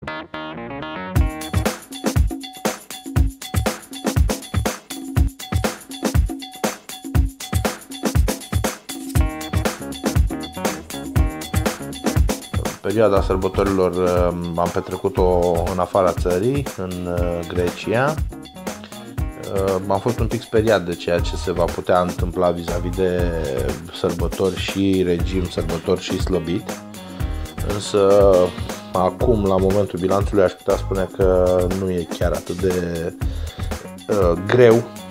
Perioada sărbătorilor am petrecut-o în afara țării, în Grecia. Am fost un pic speriat de ceea ce se va putea întâmpla vis-a-vis de sărbători și regim, sărbători și slăbit. Însă acum, la momentul bilanțului, aș putea spune că nu e chiar atât de greu